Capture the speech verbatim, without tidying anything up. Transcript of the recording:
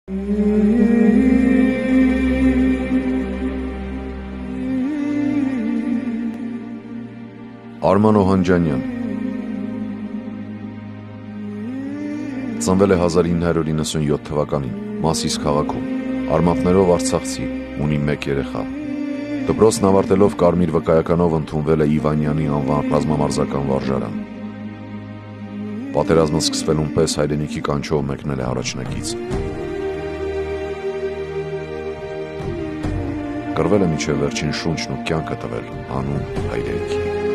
Արման Օհանջանյան ծնվել է հազար ինը հարյուր իննսունյոթ թվականին Մասիս քաղաքում, արմատներով արցախցի, ունի մեկ երեխա։ Դպրոցն ավարտելով կարմիր վկայականով ընդունվել է Իվանյանի անվան ռազմամարզական վարժարան։ Պատերազմը սկսվելուն պես հայրենիքի կանչով մեկնել է առաջնակից։ Կռվել է մինչև վերջին շունչն ու կյանքը տվել հանուն հայրենիքի։